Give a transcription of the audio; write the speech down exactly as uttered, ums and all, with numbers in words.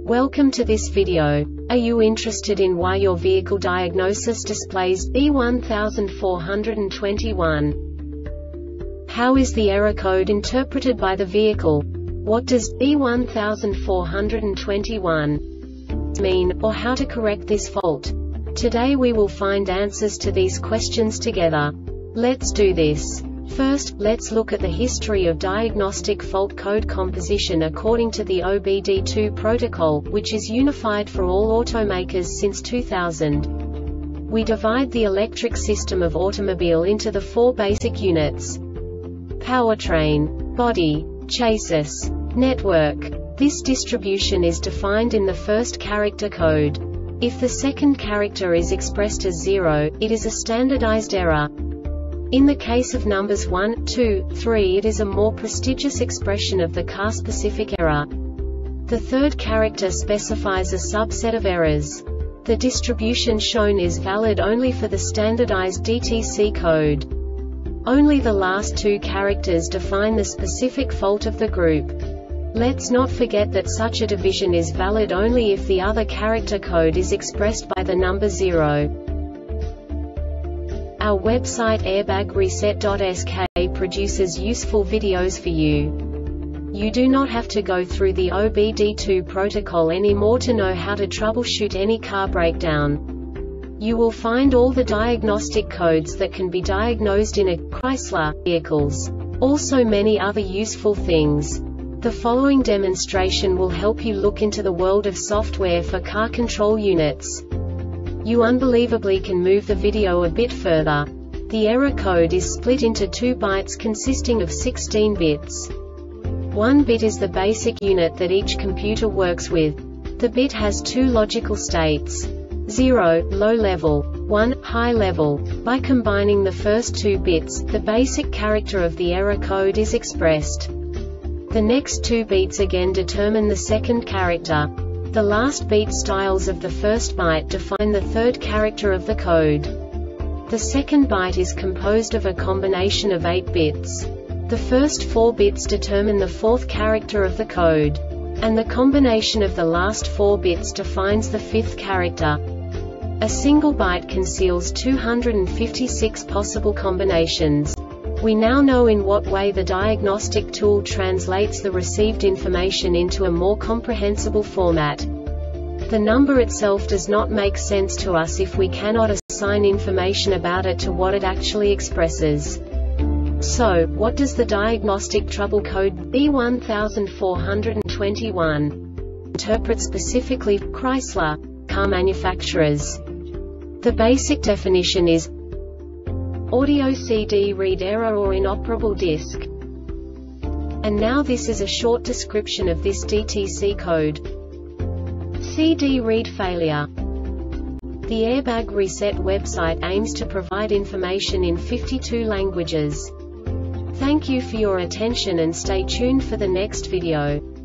Welcome to this video. Are you interested in why your vehicle diagnosis displays B one four two one? How is the error code interpreted by the vehicle? What does B one four two one mean, or how to correct this fault? Today we will find answers to these questions together. Let's do this. First, let's look at the history of diagnostic fault code composition according to the O B D two protocol, which is unified for all automakers since two thousand. We divide the electric system of automobile into the four basic units: powertrain, body, chassis, network. This distribution is defined in the first character code. If the second character is expressed as zero, it is a standardized error. In the case of numbers one, two, three, it is a more prestigious expression of the car-specific error. The third character specifies a subset of errors. The distribution shown is valid only for the standardized D T C code. Only the last two characters define the specific fault of the group. Let's not forget that such a division is valid only if the other character code is expressed by the number zero. Our website airbag reset dot S K produces useful videos for you. You do not have to go through the O B D two protocol anymore to know how to troubleshoot any car breakdown. You will find all the diagnostic codes that can be diagnosed in a Chrysler vehicles. Also many other useful things. The following demonstration will help you look into the world of software for car control units. You unbelievably can move the video a bit further. The error code is split into two bytes consisting of sixteen bits. One bit is the basic unit that each computer works with. The bit has two logical states: zero, low level, one, high level. By combining the first two bits, the basic character of the error code is expressed. The next two bits again determine the second character. The last beat styles of the first byte define the third character of the code. The second byte is composed of a combination of eight bits. The first four bits determine the fourth character of the code. And the combination of the last four bits defines the fifth character. A single byte conceals two hundred fifty-six possible combinations. We now know in what way the diagnostic tool translates the received information into a more comprehensible format. The number itself does not make sense to us if we cannot assign information about it to what it actually expresses. So, what does the diagnostic trouble code B one four two one interpret specifically for Chrysler car manufacturers? The basic definition is audio C D read error or inoperable disk. And now this is a short description of this D T C code. C D read failure. The Airbag Reset website aims to provide information in fifty-two languages. Thank you for your attention and stay tuned for the next video.